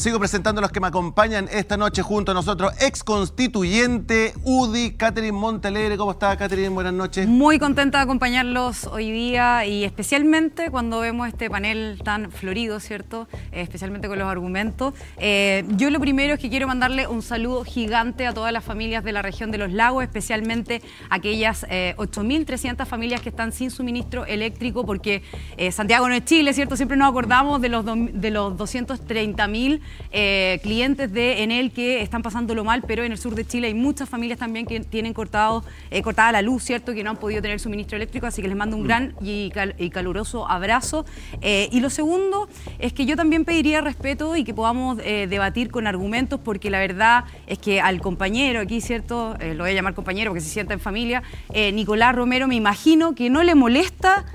Sigo presentando a los que me acompañan esta noche junto a nosotros, ex constituyente UDI, Catherine Montalegre. ¿Cómo está, Catherine? Buenas noches. Muy contenta de acompañarlos hoy día y especialmente cuando vemos este panel tan florido, ¿cierto? Especialmente con los argumentos. Yo lo primero es que quiero mandarle un saludo gigante a todas las familias de la región de los lagos, especialmente aquellas 8.300 familias que están sin suministro eléctrico, porque Santiago no es Chile, ¿cierto? Siempre nos acordamos de los 230.000 clientes de Enel que están pasándolo mal, pero en el sur de Chile hay muchas familias también que tienen cortada la luz, ¿cierto? Que no han podido tener suministro eléctrico, así que les mando un gran y caluroso abrazo. Y lo segundo es que yo también pediría respeto y que podamos debatir con argumentos, porque la verdad es que al compañero aquí, ¿cierto? Lo voy a llamar compañero porque se sienta en familia, Nicolás Romero, me imagino que no le molesta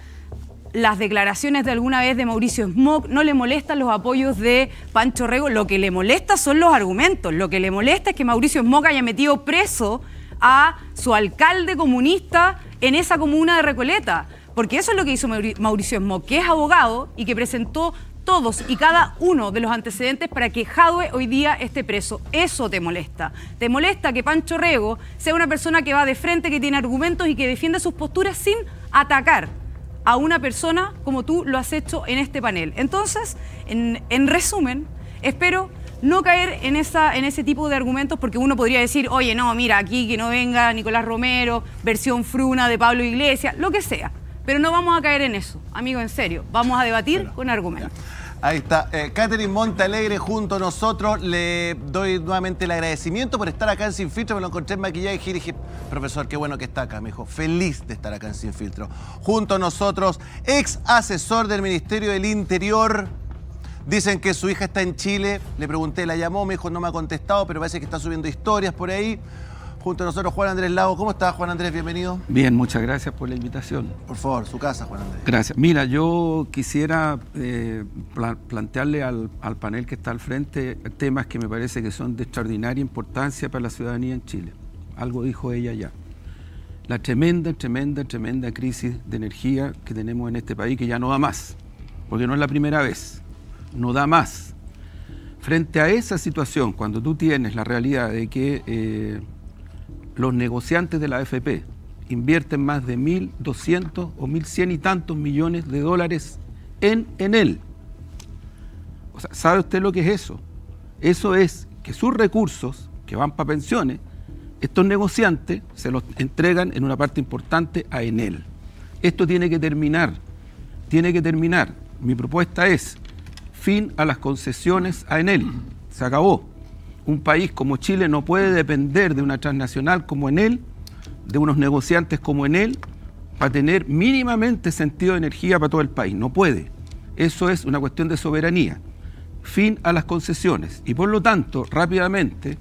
las declaraciones de alguna vez de Mauricio Smok, no le molestan los apoyos de Pancho Rego, lo que le molesta son los argumentos, lo que le molesta es que Mauricio Smok haya metido preso a su alcalde comunista en esa comuna de Recoleta, porque eso es lo que hizo Mauricio Smok, que es abogado y que presentó todos y cada uno de los antecedentes para que Jadwe hoy día esté preso. Eso te molesta. Te molesta que Pancho Rego sea una persona que va de frente, que tiene argumentos y que defiende sus posturas sin atacar a una persona como tú lo has hecho en este panel. Entonces, en resumen, espero no caer en ese tipo de argumentos, porque uno podría decir, oye, no, mira, aquí que no venga Nicolás Romero, versión fruna de Pablo Iglesias, lo que sea. Pero no vamos a caer en eso, amigo, en serio. Vamos a debatir con argumentos. Ahí está, Catherine Montalegre junto a nosotros. Le doy nuevamente el agradecimiento por estar acá en Sin Filtro. Me lo encontré en maquillaje y dije, profesor, qué bueno que está acá. Me dijo, feliz de estar acá en Sin Filtro. Junto a nosotros, ex asesor del Ministerio del Interior. Dicen que su hija está en Chile. Le pregunté, la llamó, me dijo, no me ha contestado, pero parece que está subiendo historias por ahí. Junto a nosotros, Juan Andrés Lago. ¿Cómo estás, Juan Andrés? Bienvenido. Bien, muchas gracias por la invitación. Por favor, su casa, Juan Andrés. Gracias. Mira, yo quisiera plantearle al panel que está al frente temas que me parece que son de extraordinaria importancia para la ciudadanía en Chile. Algo dijo ella ya. La tremenda crisis de energía que tenemos en este país, que ya no da más, porque no es la primera vez, no da más. Frente a esa situación, cuando tú tienes la realidad de que los negociantes de la AFP invierten más de 1.200 o 1.100 y tantos millones de dólares en Enel. O sea, ¿sabe usted lo que es eso? Eso es que sus recursos, que van para pensiones, estos negociantes se los entregan en una parte importante a Enel. Esto tiene que terminar, tiene que terminar. Mi propuesta es fin a las concesiones a Enel. Se acabó. Un país como Chile no puede depender de una transnacional como Enel, de unos negociantes como Enel, para tener mínimamente sentido de energía para todo el país. No puede. Eso es una cuestión de soberanía. Fin a las concesiones. Y por lo tanto, rápidamente,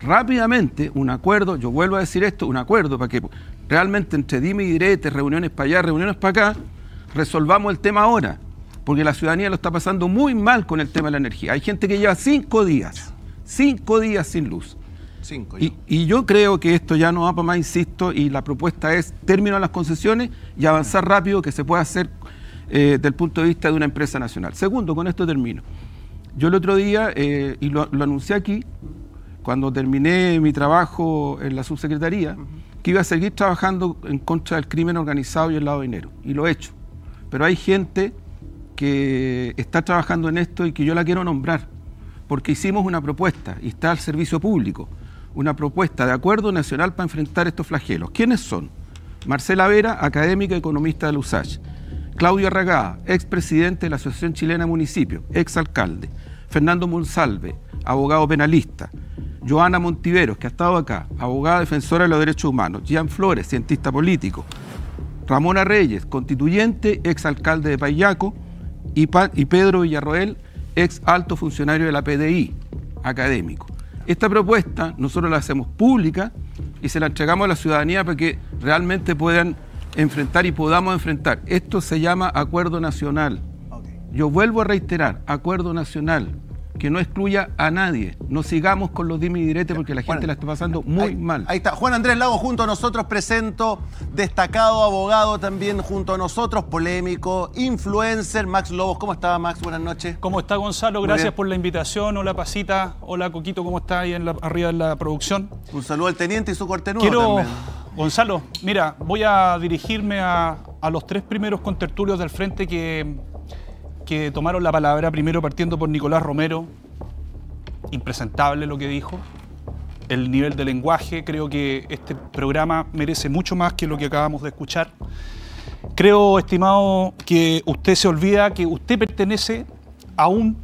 un acuerdo, yo vuelvo a decir esto, un acuerdo para que realmente entre dime y direte, reuniones para allá, reuniones para acá, resolvamos el tema ahora. Porque la ciudadanía lo está pasando muy mal con el tema de la energía. Hay gente que lleva 5 días sin luz. Y yo creo que esto ya no va para más, insisto, y la propuesta es término a las concesiones y avanzar rápido, que se pueda hacer desde el punto de vista de una empresa nacional. Segundo, con esto termino. Yo el otro día, y lo anuncié aquí, cuando terminé mi trabajo en la subsecretaría, que iba a seguir trabajando en contra del crimen organizado y el lavado de dinero. Y lo he hecho. Pero hay gente que está trabajando en esto y que yo la quiero nombrar, porque hicimos una propuesta, y está al servicio público, una propuesta de acuerdo nacional para enfrentar estos flagelos. ¿Quiénes son? Marcela Vera, académica y economista de la USACH. Claudio Arragada, expresidente de la Asociación Chilena de Municipios, exalcalde. Fernando Monsalve, abogado penalista. Joana Montiveros, que ha estado acá, abogada defensora de los derechos humanos. Jean Flores, cientista político. Ramona Reyes, constituyente, exalcalde de Payaco. Y Pedro Villarroel, ex alto funcionario de la PDI, académico. Esta propuesta nosotros la hacemos pública y se la entregamos a la ciudadanía para que realmente puedan enfrentar y podamos enfrentar. Esto se llama acuerdo nacional. Yo vuelvo a reiterar, acuerdo nacional. que no excluya a nadie. No sigamos con los dime y direte porque la gente la está pasando muy mal. Ahí está. Juan Andrés Lagos junto a nosotros, presento, destacado abogado también junto a nosotros, polémico, influencer, Max Lobos. ¿Cómo está, Max? Buenas noches. ¿Cómo está, Gonzalo? Gracias por la invitación. Hola, Pasita. Hola, Coquito. ¿Cómo está ahí arriba en la producción? Un saludo al teniente y su cortenudo también. Gonzalo, mira, voy a dirigirme a los tres primeros contertulios del frente que tomaron la palabra, primero partiendo por Nicolás Romero. Impresentable lo que dijo. El nivel de lenguaje, creo que este programa merece mucho más que lo que acabamos de escuchar. Creo, estimado, que usted se olvida que usted pertenece a un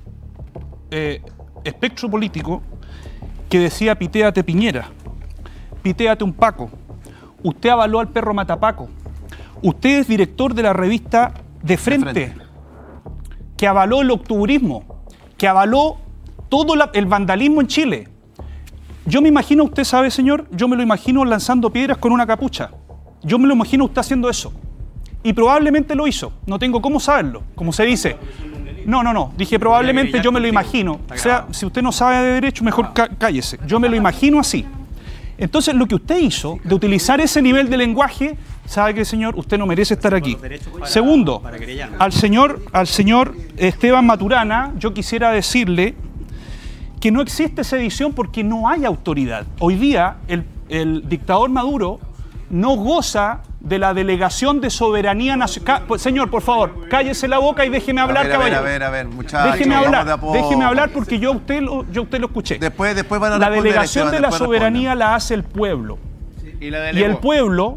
espectro político que decía pitéate Piñera, pitéate un Paco. Usted avaló al perro Matapaco. Usted es director de la revista De Frente, que avaló el octubrismo, que avaló todo el vandalismo en Chile. Yo me imagino, usted sabe, señor, yo me lo imagino lanzando piedras con una capucha. Yo me lo imagino usted haciendo eso. Y probablemente lo hizo. No tengo cómo saberlo, como se dice. No. Dije probablemente, yo me lo imagino. O sea, si usted no sabe de derecho, mejor cállese. Yo me lo imagino así. Entonces, lo que usted hizo de utilizar ese nivel de lenguaje, ¿sabe qué, señor? Usted no merece estar aquí. Segundo, al señor Esteban Maturana, yo quisiera decirle que no existe sedición porque no hay autoridad. Hoy día, el dictador Maduro no goza de la delegación de soberanía nacional. Señor, por favor, cállese la boca y déjeme hablar, caballero. A ver, muchachos. Déjeme hablar porque yo a usted lo escuché. Después van a la delegación de la soberanía la hace el pueblo. Y el pueblo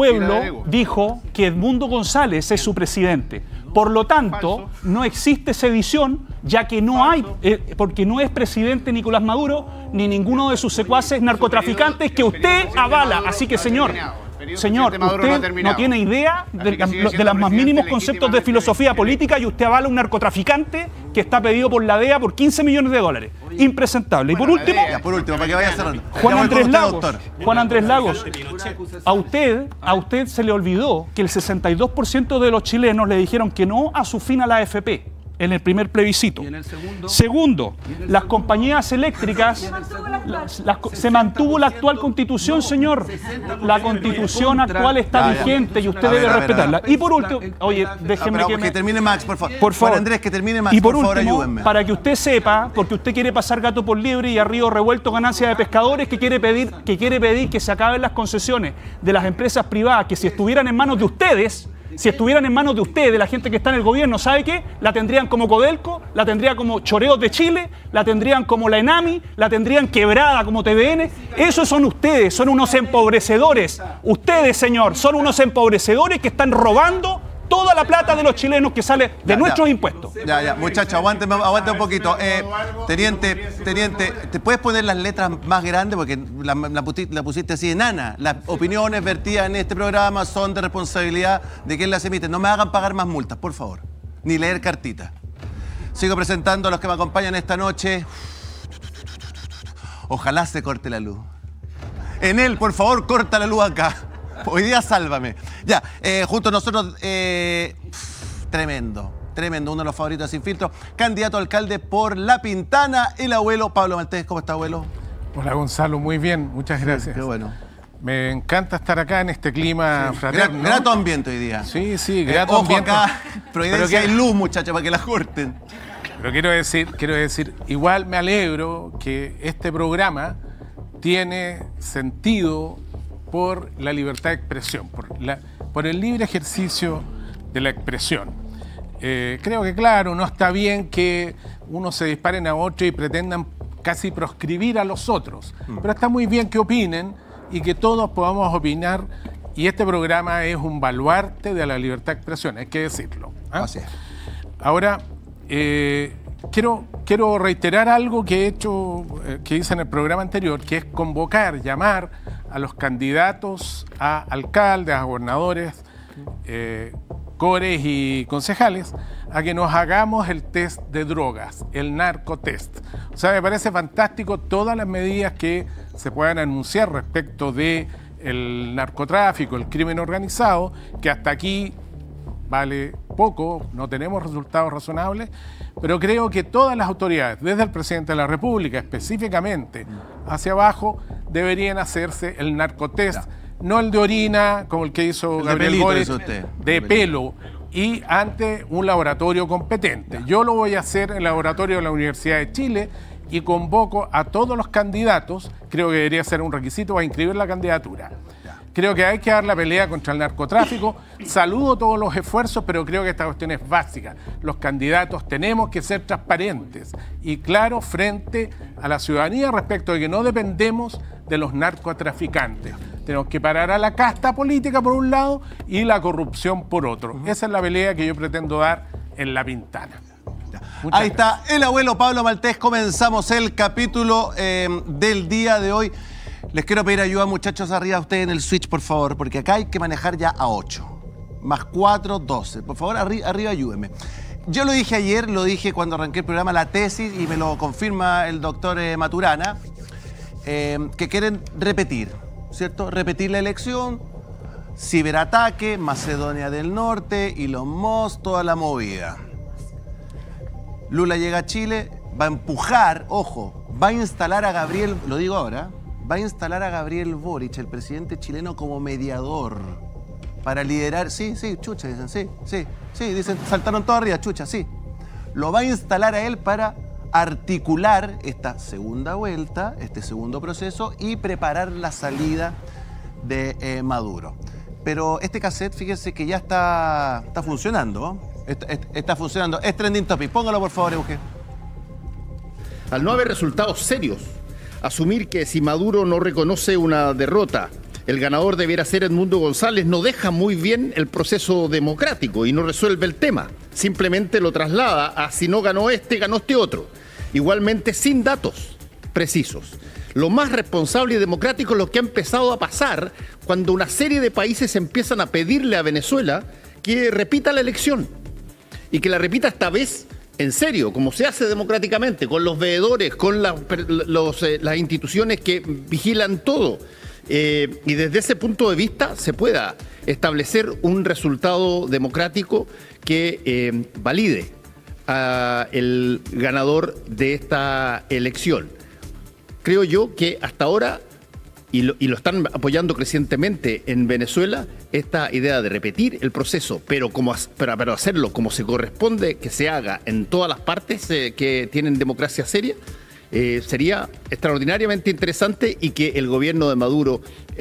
dijo que Edmundo González es su presidente. Por lo tanto, no existe sedición, ya que no hay, porque no es presidente Nicolás Maduro ni ninguno de sus secuaces narcotraficantes que usted avala. Así que, señor, usted no tiene idea de los más mínimos conceptos de filosofía política y usted avala un narcotraficante que está pedido por la DEA por 15 millones de dólares. Impresentable. Y por último, para que vaya cerrando. Juan Andrés Lagos, a usted se le olvidó que el 62% de los chilenos le dijeron que no a su fin a la AFP. En el primer plebiscito. ¿Y en el segundo? Las compañías eléctricas, se mantuvo la actual constitución, señor. La constitución actual está vigente y usted debe respetarla. Y por último, oye, déjeme que termine Max, por favor. Por favor. Juan Andrés, que termine Max, y por último, ayúdenme. Para que usted sepa, porque usted quiere pasar gato por liebre y a río revuelto ganancia de pescadores, que quiere pedir que se acaben las concesiones de las empresas privadas, que si estuvieran en manos de ustedes, de la gente que está en el gobierno, ¿sabe qué? La tendrían como Codelco, la tendría como Choreos de Chile, la tendrían como la ENAMI, la tendrían quebrada como TVN. Esos son ustedes, son unos empobrecedores. Ustedes, señor, son unos empobrecedores que están robando toda la plata de los chilenos que sale de nuestros impuestos. Muchacho, aguante un poquito. Teniente, ¿te puedes poner las letras más grandes? Porque la pusiste así enana. Las opiniones vertidas en este programa son de responsabilidad de quien las emite. No me hagan pagar más multas, por favor. Ni leer cartitas. Sigo presentando a los que me acompañan esta noche. Ojalá se corte la luz. Enel, por favor, corta la luz acá. Hoy día sálvame. Junto a nosotros, tremendo, uno de los favoritos Sin Filtro, candidato a alcalde por La Pintana, el abuelo Pablo Maltés. ¿Cómo está, abuelo? Hola, Gonzalo, muy bien, muchas gracias. Qué bueno. Me encanta estar acá en este clima fraterno. Grato ambiente hoy día. Sí, grato ambiente. Acá, Providencia hay luz, muchachos, para que la corten. Pero quiero decir, igual me alegro que este programa tiene sentido por la libertad de expresión, por el libre ejercicio de la expresión. Creo que, claro, no está bien que unos se disparen a otro y pretendan casi proscribir a los otros, pero está muy bien que opinen y que todos podamos opinar, y este programa es un baluarte de la libertad de expresión, hay que decirlo. Así es. Ahora, quiero reiterar algo que hice en el programa anterior, que es llamar a los candidatos a alcaldes, a gobernadores, cores y concejales, a que nos hagamos el test de drogas, el narcotest. O sea, me parece fantástico todas las medidas que se puedan anunciar respecto del narcotráfico, el crimen organizado, que hasta aquí vale poco, no tenemos resultados razonables, pero creo que todas las autoridades, desde el presidente de la República específicamente hacia abajo, deberían hacerse el narcotest, no el de orina, como el que hizo Gabriel Boric, de pelo, y ante un laboratorio competente. Yo lo voy a hacer en el laboratorio de la Universidad de Chile y convoco a todos los candidatos, creo que debería ser un requisito para inscribir la candidatura. Creo que hay que dar la pelea contra el narcotráfico. Saludo todos los esfuerzos, pero creo que esta cuestión es básica. Los candidatos tenemos que ser transparentes y claros frente a la ciudadanía respecto de que no dependemos de los narcotraficantes. Tenemos que parar a la casta política por un lado y la corrupción por otro. Esa es la pelea que yo pretendo dar en La Pintana. Ahí está el abuelo Pablo Maltés. Comenzamos el capítulo del día de hoy. Les quiero pedir ayuda, muchachos, arriba ustedes en el switch, por favor, porque acá hay que manejar ya a 8. Más 4, 12. Por favor, arriba ayúdenme. Yo lo dije ayer, lo dije cuando arranqué el programa, la tesis, y me lo confirma el doctor Maturana, que quieren repetir, ¿cierto? Repetir la elección, ciberataque, Macedonia del Norte, Elon Musk, toda la movida. Lula llega a Chile, va a empujar, ojo, va a instalar a Gabriel, lo digo ahora, va a instalar a Gabriel Boric, el presidente chileno, como mediador para liderar. Sí, chucha, dicen, sí, dicen, saltaron todos arriba, chucha, sí. Lo va a instalar a él para articular esta segunda vuelta, este segundo proceso y preparar la salida de Maduro. Pero este cassette, fíjense que ya está funcionando, está funcionando. Es trending topic. Póngalo, por favor, Eugenio. Al no haber resultados serios, asumir que si Maduro no reconoce una derrota, el ganador debiera ser Edmundo González, no deja muy bien el proceso democrático y no resuelve el tema. Simplemente lo traslada a si no ganó este otro. Igualmente sin datos precisos. Lo más responsable y democrático es lo que ha empezado a pasar cuando una serie de países empiezan a pedirle a Venezuela que repita la elección y que la repita esta vez en serio, como se hace democráticamente, con los veedores, con las instituciones que vigilan todo. Y desde ese punto de vista se pueda establecer un resultado democrático que valide al ganador de esta elección. Creo yo que hasta ahora, y lo están apoyando crecientemente en Venezuela, esta idea de repetir el proceso, pero hacerlo como se corresponde que se haga en todas las partes que tienen democracia seria, sería extraordinariamente interesante, y que el gobierno de Maduro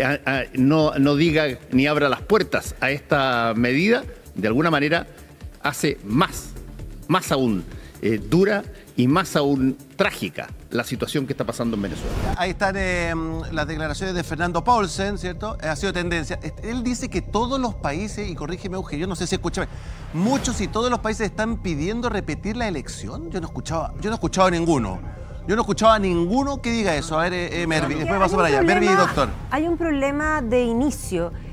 no diga ni abra las puertas a esta medida, de alguna manera hace más aún dura y más aún trágica la situación que está pasando en Venezuela. Ahí están las declaraciones de Fernando Paulsen, ¿cierto? Ha sido tendencia. Él dice que todos los países, y corrígeme, Eugenio, yo no sé si escuchaba, muchos y todos los países están pidiendo repetir la elección. Yo no he escuchado a ninguno. Yo no he escuchado a ninguno que diga eso. A ver, Mervi, después paso para allá. Mervi, doctor. Hay un problema de inicio,